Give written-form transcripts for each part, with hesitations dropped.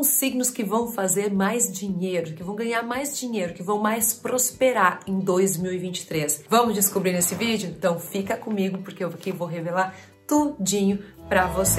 os signos que vão fazer mais dinheiro, que vão ganhar mais dinheiro, que vão mais prosperar em 2023. Vamos descobrir nesse vídeo? Então fica comigo porque eu aqui vou revelar tudinho pra você.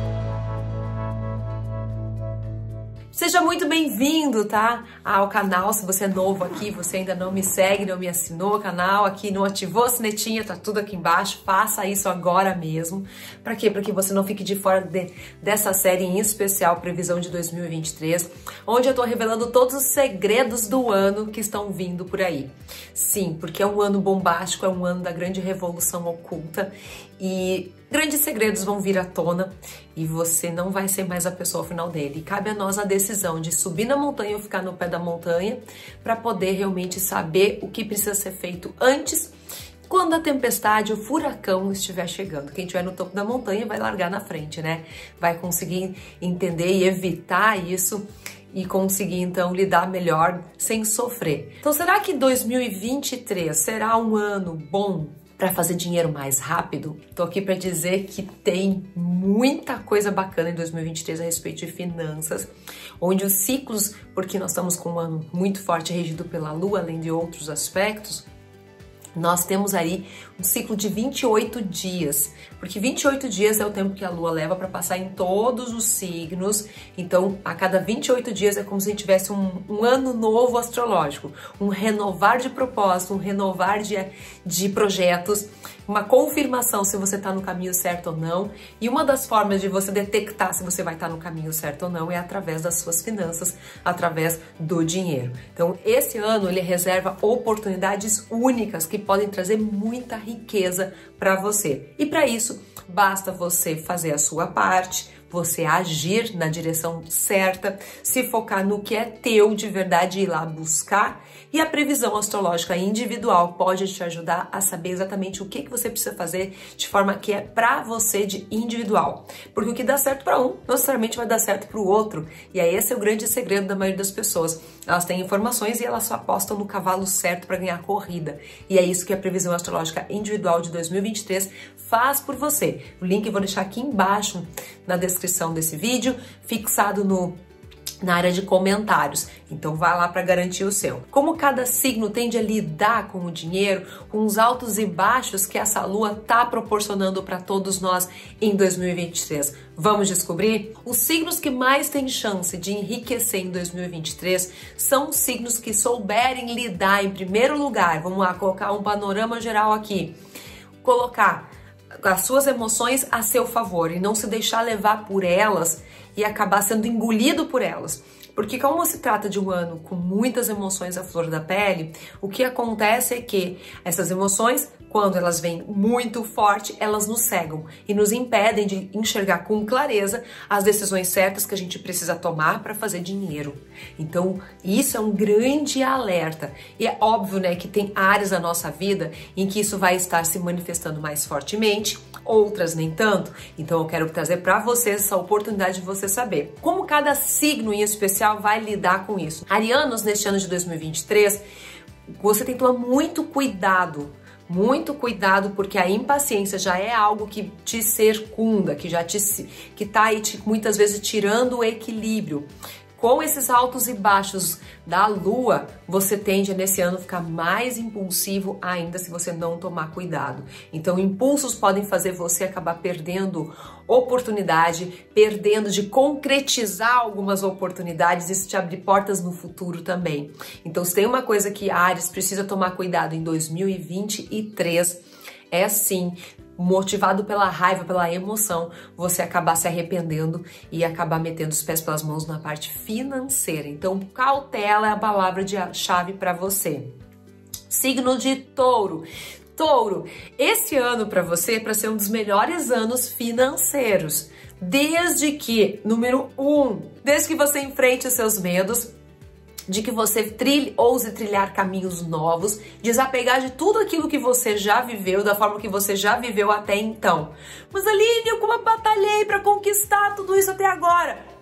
Seja muito bem-vindo, tá? Ao canal. Se você é novo aqui, você ainda não me segue, não me assinou o canal aqui, não ativou a sinetinha, tá tudo aqui embaixo. Faça isso agora mesmo. Pra quê? Pra que você não fique de fora dessa série em especial, previsão de 2023, onde eu tô revelando todos os segredos do ano que estão vindo por aí. Sim, porque é um ano bombástico, é um ano da grande revolução oculta e grandes segredos vão vir à tona e você não vai ser mais a pessoa ao final dele. E cabe a nós a decisão de subir na montanha ou ficar no pé da montanha para poder realmente saber o que precisa ser feito antes, quando a tempestade, o furacão estiver chegando. Quem estiver no topo da montanha vai largar na frente, né? Vai conseguir entender e evitar isso e conseguir então lidar melhor sem sofrer. Então será que 2023 será um ano bom para fazer dinheiro mais rápido? Tô aqui para dizer que tem muita coisa bacana em 2023 a respeito de finanças, onde os ciclos, porque nós estamos com um ano muito forte regido pela Lua, além de outros aspectos, nós temos aí um ciclo de 28 dias, porque 28 dias é o tempo que a Lua leva para passar em todos os signos. Então, a cada 28 dias é como se a gente tivesse um ano novo astrológico, um renovar de propósito, um renovar de projetos, uma confirmação se você está no caminho certo ou não. E uma das formas de você detectar se você vai estar no caminho certo ou não é através das suas finanças, através do dinheiro. Então, esse ano ele reserva oportunidades únicas que podem trazer muita riqueza para você. E para isso, basta você fazer a sua parte, você agir na direção certa, se focar no que é teu de verdade e ir lá buscar. E a previsão astrológica individual pode te ajudar a saber exatamente o que você precisa fazer de forma que é para você de individual. Porque o que dá certo para um, não necessariamente vai dar certo para o outro. E aí esse é o grande segredo da maioria das pessoas. Elas têm informações e elas só apostam no cavalo certo para ganhar a corrida. E é isso que a previsão astrológica individual de 2023 faz por você. O link eu vou deixar aqui embaixo na descrição desse vídeo, fixado na área de comentários. Então vai lá para garantir o seu. Como cada signo tende a lidar com o dinheiro, com os altos e baixos que essa lua tá proporcionando para todos nós em 2023. Vamos descobrir? Os signos que mais têm chance de enriquecer em 2023 são os signos que souberem lidar em primeiro lugar. Vamos lá, colocar um panorama geral aqui. Colocar as suas emoções a seu favor e não se deixar levar por elas e acabar sendo engolido por elas. Porque como se trata de um ano com muitas emoções à flor da pele, o que acontece é que essas emoções, quando elas vêm muito forte, elas nos cegam e nos impedem de enxergar com clareza as decisões certas que a gente precisa tomar para fazer dinheiro. Então, isso é um grande alerta. E é óbvio, né, que tem áreas da nossa vida em que isso vai estar se manifestando mais fortemente, outras nem tanto. Então, eu quero trazer para vocês essa oportunidade de você saber como cada signo em especial vai lidar com isso. Arianos, neste ano de 2023, você tem que tomar muito cuidado, porque a impaciência já é algo que te circunda, que tá aí muitas vezes tirando o equilíbrio. Com esses altos e baixos da lua, você tende nesse ano a ficar mais impulsivo ainda se você não tomar cuidado. Então, impulsos podem fazer você acabar perdendo oportunidade, perdendo de concretizar algumas oportunidades, isso te abre portas no futuro também. Então, se tem uma coisa que Áries precisa tomar cuidado em 2023, é sim, motivado pela raiva, pela emoção, você acabar se arrependendo e acabar metendo os pés pelas mãos na parte financeira. Então, cautela é a palavra de chave para você. Signo de Touro. Touro, esse ano para você é para ser um dos melhores anos financeiros. Desde que, número 1, desde que você enfrente os seus medos, de que você ouse trilhar caminhos novos, desapegar de tudo aquilo que você já viveu, da forma que você já viveu até então. Mas Aline, eu como batalhei para conquistar tudo isso até agora?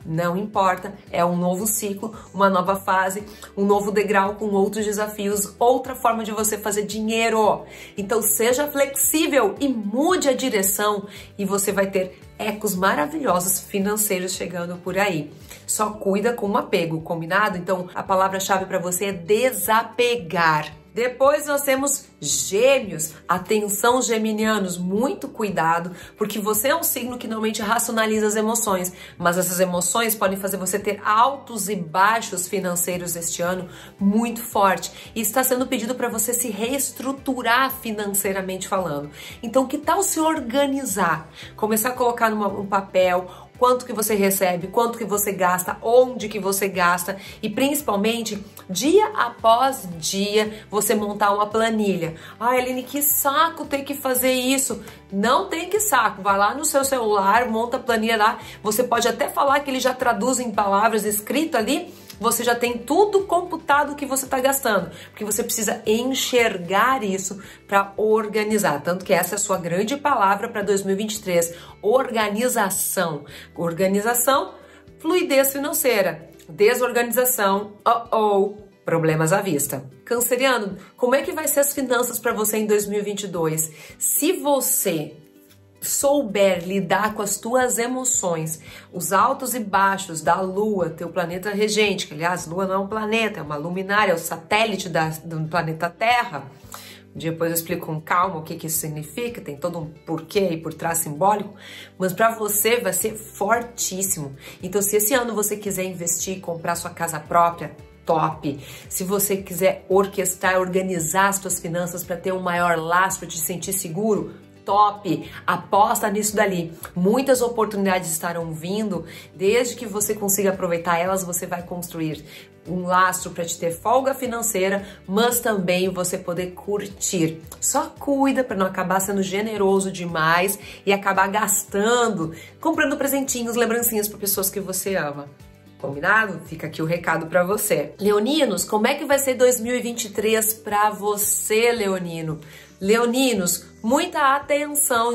Não importa, é um novo ciclo, uma nova fase, um novo degrau com outros desafios, outra forma de você fazer dinheiro. Então seja flexível e mude a direção e você vai ter ecos maravilhosos financeiros chegando por aí. Só cuida com o apego, combinado? Então a palavra-chave para você é desapegar. Depois nós temos Gêmeos. Atenção, geminianos, muito cuidado, porque você é um signo que normalmente racionaliza as emoções, mas essas emoções podem fazer você ter altos e baixos financeiros este ano muito forte. E está sendo pedido para você se reestruturar financeiramente falando. Então, que tal se organizar? Começar a colocar num papel quanto que você recebe, quanto que você gasta, onde que você gasta e principalmente dia após dia você montar uma planilha. Ah, Eline, que saco ter que fazer isso. Não tem que saco, vai lá no seu celular, monta a planilha lá, você pode até falar que ele já traduz em palavras escrito ali, você já tem tudo computado que você está gastando, porque você precisa enxergar isso para organizar, tanto que essa é a sua grande palavra para 2023, organização. Organização, fluidez financeira, desorganização, problemas à vista. Canceriano, como é que vai ser as finanças para você em 2022? Se você souber lidar com as tuas emoções, os altos e baixos da Lua, teu planeta regente, que aliás, Lua não é um planeta, é uma luminária, é o satélite do planeta Terra. Depois eu explico com calma o que isso significa, tem todo um porquê aí por trás simbólico, mas para você vai ser fortíssimo. Então, se esse ano você quiser investir, comprar sua casa própria, top. Se você quiser orquestrar, organizar as suas finanças para ter um maior lastro, te sentir seguro, top, aposta nisso dali. Muitas oportunidades estarão vindo, desde que você consiga aproveitar elas, você vai construir um lastro para te ter folga financeira, mas também você poder curtir. Só cuida para não acabar sendo generoso demais e acabar gastando, comprando presentinhos, lembrancinhas para pessoas que você ama. Combinado? Fica aqui o recado para você. Leoninos, como é que vai ser 2023 para você, leonino? Leoninos, muita atenção em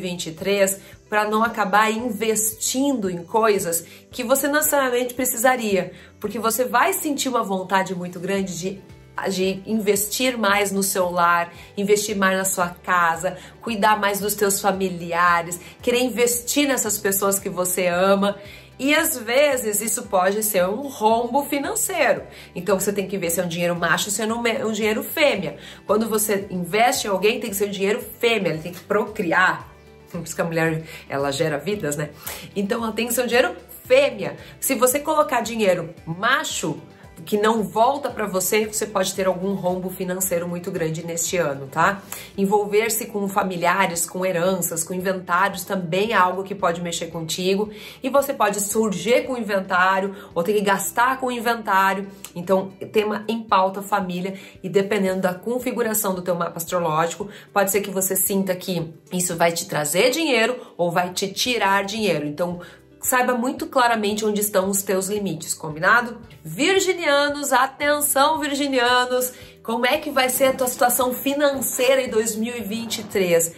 2023 para não acabar investindo em coisas que você não necessariamente precisaria, porque você vai sentir uma vontade muito grande de investir mais no seu lar, investir mais na sua casa, cuidar mais dos teus familiares, querer investir nessas pessoas que você ama. E às vezes isso pode ser um rombo financeiro. Então você tem que ver se é um dinheiro macho ou se é um dinheiro fêmea. Quando você investe em alguém, tem que ser um dinheiro fêmea, ele tem que procriar. Por isso que a mulher, ela gera vidas, né? Então ela tem que ser um dinheiro fêmea. Se você colocar dinheiro macho, que não volta para você, você pode ter algum rombo financeiro muito grande neste ano, tá? Envolver-se com familiares, com heranças, com inventários também é algo que pode mexer contigo e você pode surgir com o inventário ou ter que gastar com o inventário. Então, tema em pauta família e dependendo da configuração do teu mapa astrológico, pode ser que você sinta que isso vai te trazer dinheiro ou vai te tirar dinheiro. Então, saiba muito claramente onde estão os teus limites, combinado? Virginianos, atenção virginianos, como é que vai ser a tua situação financeira em 2023?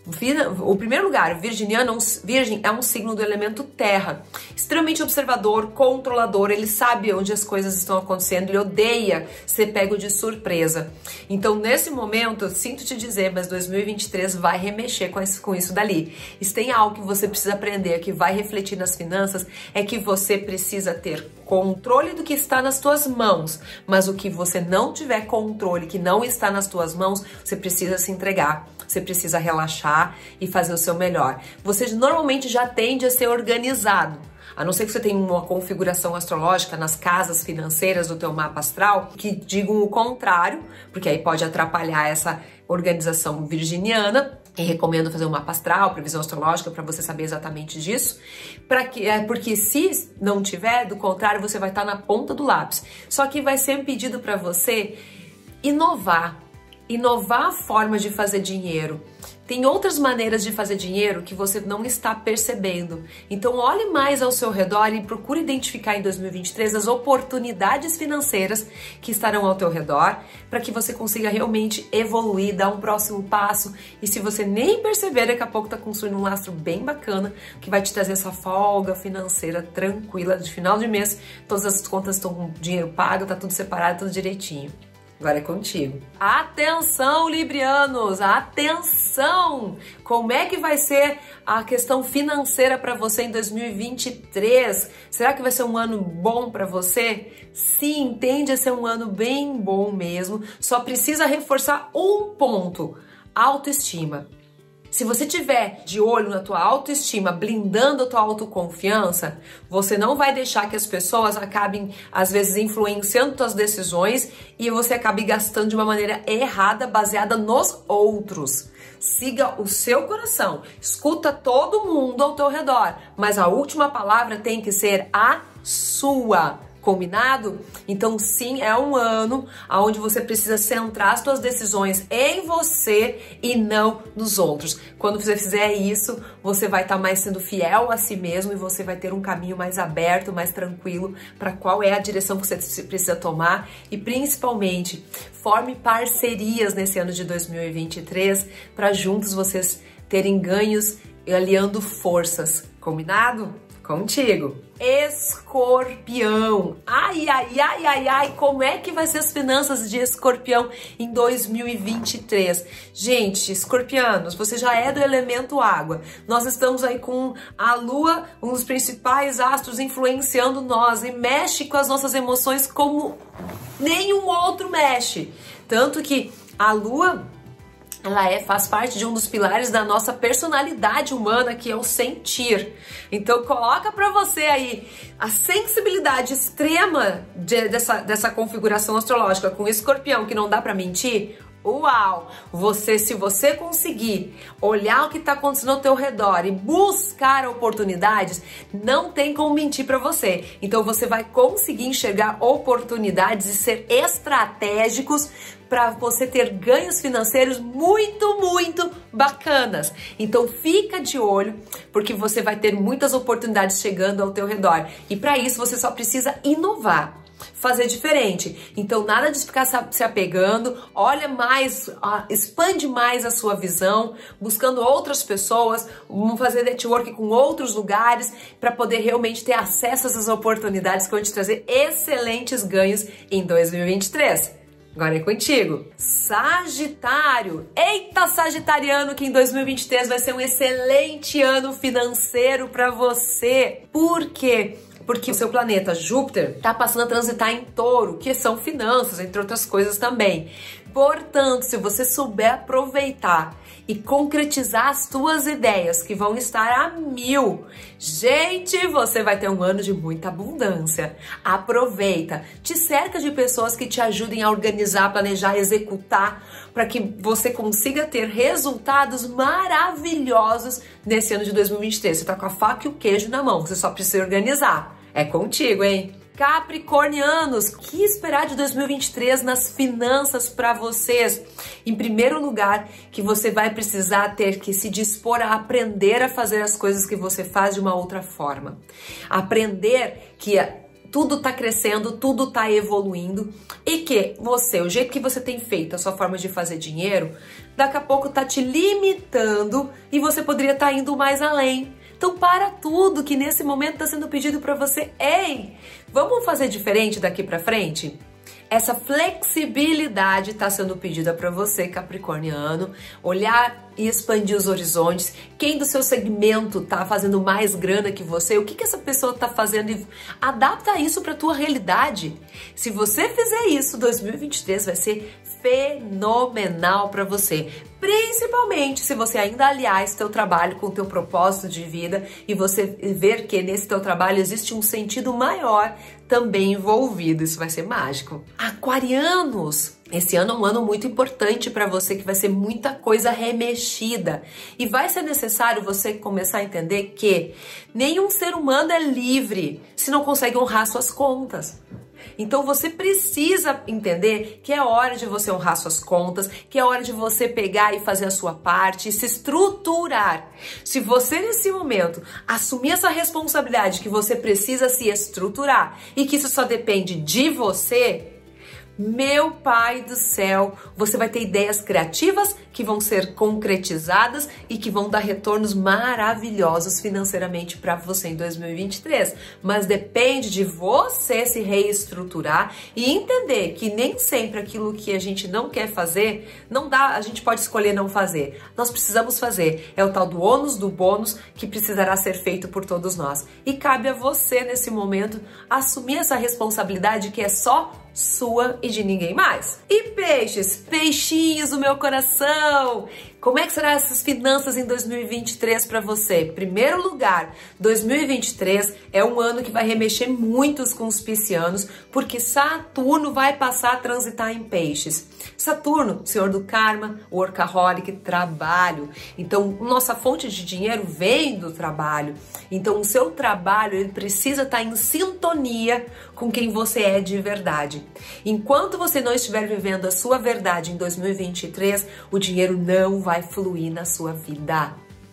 O primeiro lugar, Virgem é um signo do elemento terra, extremamente observador, controlador, ele sabe onde as coisas estão acontecendo, ele odeia ser pego de surpresa. Então, nesse momento, eu sinto te dizer, mas 2023 vai remexer com isso dali. Se tem algo que você precisa aprender, que vai refletir nas finanças, é que você precisa ter controle do que está nas tuas mãos, mas o que você não tiver controle, que não está nas tuas mãos, você precisa se entregar. Você precisa relaxar e fazer o seu melhor. Você normalmente já tende a ser organizado, a não ser que você tenha uma configuração astrológica nas casas financeiras do teu mapa astral que digam o contrário, porque aí pode atrapalhar essa organização virginiana. E recomendo fazer um mapa astral, previsão astrológica, para você saber exatamente disso. Porque se não tiver, do contrário, você vai estar na ponta do lápis. Só que vai ser um pedido para você inovar. inovar a forma de fazer dinheiro. Tem outras maneiras de fazer dinheiro que você não está percebendo. Então olhe mais ao seu redor e procure identificar em 2023 as oportunidades financeiras que estarão ao teu redor para que você consiga realmente evoluir, dar um próximo passo. E se você nem perceber, daqui a pouco está construindo um lastro bem bacana que vai te trazer essa folga financeira tranquila de final de mês. Todas as contas estão com dinheiro pago, tá tudo separado, tudo direitinho. Agora é contigo. Atenção, librianos! Atenção! Como é que vai ser a questão financeira para você em 2023? Será que vai ser um ano bom para você? Sim, tende a ser um ano bem bom mesmo. Só precisa reforçar um ponto: autoestima. Se você tiver de olho na tua autoestima, blindando a tua autoconfiança, você não vai deixar que as pessoas acabem, às vezes, influenciando tuas decisões e você acabe gastando de uma maneira errada, baseada nos outros. Siga o seu coração, escuta todo mundo ao teu redor, mas a última palavra tem que ser a sua. Combinado? Então sim, é um ano onde você precisa centrar as suas decisões em você e não nos outros. Quando você fizer isso, você vai estar mais sendo fiel a si mesmo e você vai ter um caminho mais aberto, mais tranquilo para qual é a direção que você precisa tomar e principalmente forme parcerias nesse ano de 2023 para juntos vocês terem ganhos e aliando forças. Combinado? Contigo. Escorpião. Ai, ai, ai, ai, ai, como é que vai ser as finanças de Escorpião em 2023? Gente, escorpianos, você já é do elemento água. Nós estamos aí com a Lua, um dos principais astros influenciando nós e mexe com as nossas emoções como nenhum outro mexe. Tanto que a Lua, ela faz parte de um dos pilares da nossa personalidade humana, que é o sentir. Então coloca pra você aí a sensibilidade extrema dessa configuração astrológica com Escorpião, que não dá pra mentir. Uau! Se você conseguir olhar o que está acontecendo ao teu redor e buscar oportunidades, não tem como mentir para você. Então você vai conseguir enxergar oportunidades e ser estratégicos para você ter ganhos financeiros muito, muito bacanas. Então fica de olho, porque você vai ter muitas oportunidades chegando ao teu redor. E para isso você só precisa inovar. Fazer diferente. Então nada de ficar se apegando, olha mais, expande mais a sua visão, buscando outras pessoas, fazer network com outros lugares para poder realmente ter acesso a essas oportunidades que vão te trazer excelentes ganhos em 2023. Agora é contigo. Sagitário. Eita, sagitariano, que em 2023 vai ser um excelente ano financeiro para você. Por quê? Porque o seu planeta Júpiter está passando a transitar em Touro, que são finanças, entre outras coisas também. Portanto, se você souber aproveitar e concretizar as suas ideias, que vão estar a 1000, gente, você vai ter um ano de muita abundância. Aproveita, te cerca de pessoas que te ajudem a organizar, planejar, executar, para que você consiga ter resultados maravilhosos nesse ano de 2023. Você tá com a faca e o queijo na mão, você só precisa organizar. É contigo, hein? Capricornianos, o que esperar de 2023 nas finanças para vocês? Em primeiro lugar, que você vai precisar ter que se dispor a aprender a fazer as coisas que você faz de uma outra forma. Aprender que tudo tá crescendo, tudo tá evoluindo e que você, o jeito que você tem feito, a sua forma de fazer dinheiro, daqui a pouco tá te limitando e você poderia estar indo mais além. Então para tudo que nesse momento está sendo pedido para você. Ei, vamos fazer diferente daqui para frente? Essa flexibilidade está sendo pedida para você, capricorniano, olhar e expandir os horizontes. Quem do seu segmento está fazendo mais grana que você? O que essa pessoa está fazendo? E adapta isso para a tua realidade. Se você fizer isso, 2023 vai ser fenomenal para você. Principalmente se você ainda aliar esse teu trabalho com o teu propósito de vida e você ver que nesse teu trabalho existe um sentido maior também envolvido. Isso vai ser mágico. Aquarianos! Esse ano é um ano muito importante para você, que vai ser muita coisa remexida. E vai ser necessário você começar a entender que nenhum ser humano é livre se não consegue honrar suas contas. Então você precisa entender que é hora de você honrar suas contas, que é hora de você pegar e fazer a sua parte e se estruturar. Se você nesse momento assumir essa responsabilidade que você precisa se estruturar e que isso só depende de você, meu pai do céu, você vai ter ideias criativas que vão ser concretizadas e que vão dar retornos maravilhosos financeiramente para você em 2023. Mas depende de você se reestruturar e entender que nem sempre aquilo que a gente não quer fazer, não dá, a gente pode escolher não fazer. Nós precisamos fazer. É o tal do ônus do bônus que precisará ser feito por todos nós. E cabe a você nesse momento assumir essa responsabilidade que é só sua e de ninguém mais. E peixes, peixinhos do meu coração, como é que serão essas finanças em 2023 para você? Em primeiro lugar, 2023 é um ano que vai remexer muitos com os piscianos, porque Saturno vai passar a transitar em peixes. Saturno, senhor do karma, workaholic, trabalho. Então, nossa fonte de dinheiro vem do trabalho. Então, o seu trabalho, ele precisa estar em sintonia com quem você é de verdade. Enquanto você não estiver vivendo a sua verdade em 2023, o dinheiro não vai fluir na sua vida.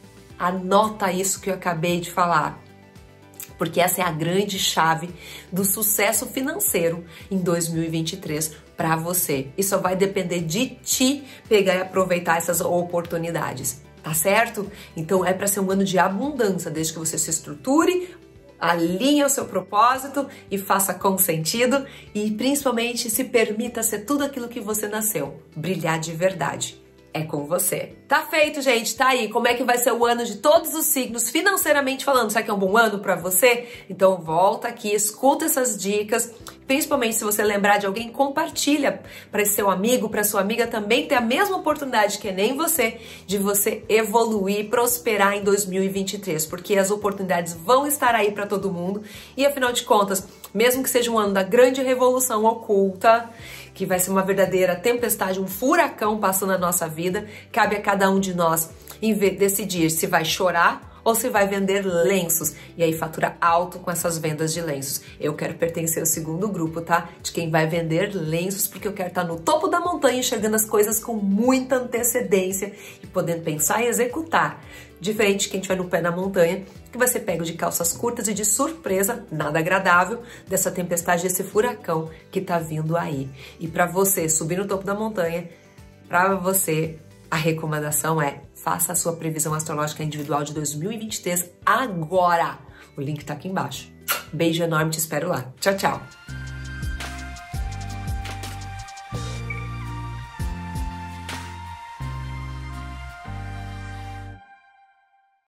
Anota isso que eu acabei de falar, porque essa é a grande chave do sucesso financeiro em 2023 para você. E só vai depender de ti pegar e aproveitar essas oportunidades, tá certo? Então é para ser um ano de abundância, desde que você se estruture, alinhe o seu propósito e faça com sentido e principalmente se permita ser tudo aquilo que você nasceu, brilhar de verdade. É com você. Tá feito, gente. Tá aí. Como é que vai ser o ano de todos os signos, financeiramente falando? Será que é um bom ano pra você? Então volta aqui, escuta essas dicas. Principalmente se você lembrar de alguém, compartilha para esse seu amigo, para sua amiga também ter a mesma oportunidade que nem você, de você evoluir, prosperar em 2023, porque as oportunidades vão estar aí para todo mundo. E afinal de contas, mesmo que seja um ano da grande revolução oculta, que vai ser uma verdadeira tempestade, um furacão passando na nossa vida, cabe a cada um de nós decidir se vai chorar ou se vai vender lenços e aí fatura alto com essas vendas de lenços. Eu quero pertencer ao segundo grupo, tá? De quem vai vender lenços, porque eu quero estar no topo da montanha enxergando as coisas com muita antecedência e podendo pensar e executar. Diferente de quem estiver no pé da montanha, que vai ser pego de calças curtas e de surpresa, nada agradável, dessa tempestade, desse furacão que tá vindo aí. E para você subir no topo da montanha, para você, a recomendação é: faça a sua previsão astrológica individual de 2023 agora. O link tá aqui embaixo. Beijo enorme, te espero lá. Tchau, tchau.